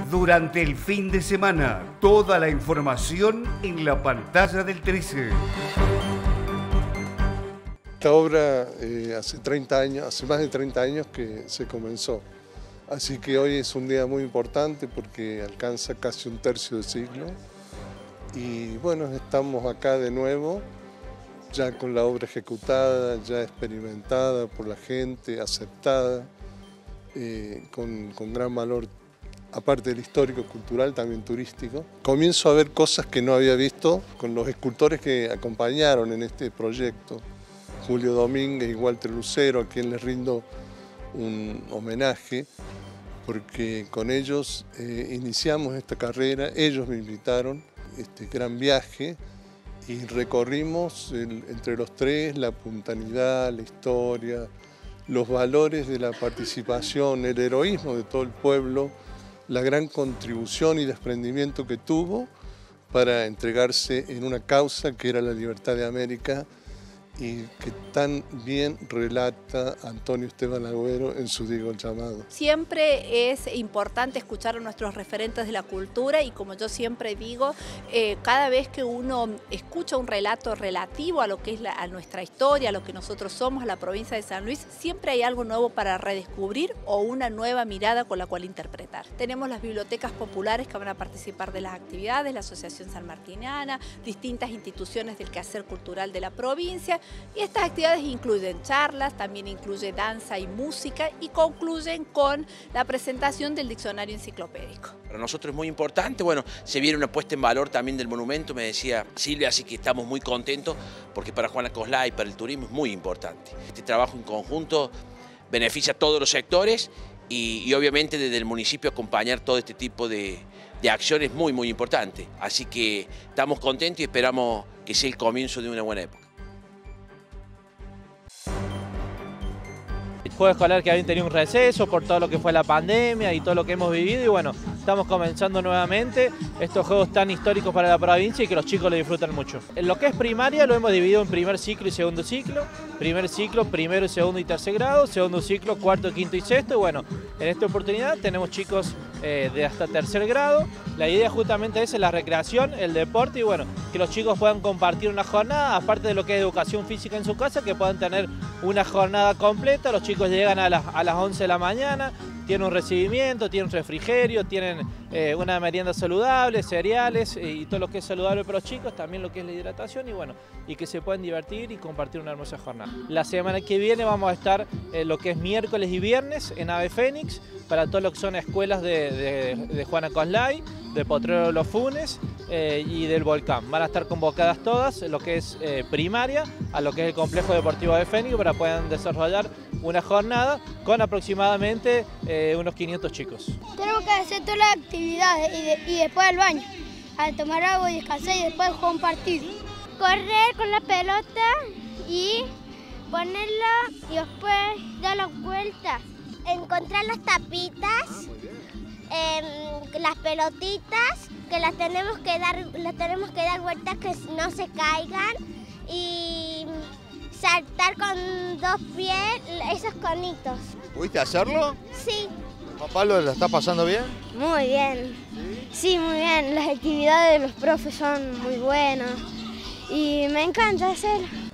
durante el fin de semana. Toda la información en la pantalla del 13. Esta obra hace más de 30 años que se comenzó. Así que hoy es un día muy importante porque alcanza casi un tercio de siglo. Y bueno, estamos acá de nuevo, ya con la obra ejecutada, ya experimentada por la gente, aceptada, con gran valor, aparte del histórico, cultural, también turístico. Comienzo a ver cosas que no había visto con los escultores que acompañaron en este proyecto. Julio Domínguez y Walter Lucero, a quien les rindo un homenaje, porque con ellos iniciamos esta carrera, ellos me invitaron a este gran viaje y recorrimos entre los tres la puntualidad, la historia, los valores de la participación, el heroísmo de todo el pueblo, la gran contribución y desprendimiento que tuvo para entregarse en una causa que era la libertad de América y que tan bien relata Antonio Esteban Agüero en su Diego el Llamado. Siempre es importante escuchar a nuestros referentes de la cultura y, como yo siempre digo, cada vez que uno escucha un relato relativo a lo que es a nuestra historia, a lo que nosotros somos, a la provincia de San Luis, siempre hay algo nuevo para redescubrir o una nueva mirada con la cual interpretar. Tenemos las bibliotecas populares que van a participar de las actividades, la Asociación Sanmartiniana, distintas instituciones del quehacer cultural de la provincia. Y estas actividades incluyen charlas, también incluye danza y música y concluyen con la presentación del diccionario enciclopédico. Para nosotros es muy importante, bueno, se viene una puesta en valor también del monumento, me decía Silvia, así que estamos muy contentos porque para Juana Coslay, para el turismo es muy importante. Este trabajo en conjunto beneficia a todos los sectores y obviamente desde el municipio acompañar todo este tipo de acciones es muy importante. Así que estamos contentos y esperamos que sea el comienzo de una buena época. Juego escolar que habían tenido un receso por todo lo que fue la pandemia y todo lo que hemos vivido y bueno, estamos comenzando nuevamente estos juegos tan históricos para la provincia y que los chicos lo disfrutan mucho. En lo que es primaria lo hemos dividido en primer ciclo y segundo ciclo. Primer ciclo, primero, segundo y tercer grado, segundo ciclo, cuarto, quinto y sexto. Y bueno, en esta oportunidad tenemos chicos de hasta tercer grado. La idea justamente es la recreación, el deporte y bueno, que los chicos puedan compartir una jornada, aparte de lo que es educación física en su casa, que puedan tener una jornada completa. Los chicos llegan a las 11 de la mañana, tienen un recibimiento, tienen un refrigerio, tienen una merienda saludable, cereales y todo lo que es saludable para los chicos, también lo que es la hidratación y bueno, y que se puedan divertir y compartir una hermosa jornada. La semana que viene vamos a estar lo que es miércoles y viernes en Ave Fénix para todo lo que son escuelas de Juana Coslay, de Potrero Los Funes y del Volcán. Van a estar convocadas todas, lo que es primaria, a lo que es el complejo deportivo de Fénix para que puedan desarrollar una jornada con aproximadamente unos 500 chicos. Tenemos que hacer todas las actividades y después al baño, a tomar agua y descansar y después jugar un partido. Correr con la pelota y ponerla y después dar las vueltas. Encontrar las tapitas, las pelotitas, que las tenemos que dar vueltas que no se caigan y saltar con 2 pies esos conitos. ¿Pudiste hacerlo? Sí. ¿Papá lo está pasando bien? Muy bien. Sí, muy bien. Las actividades de los profes son muy buenas y me encanta hacerlo.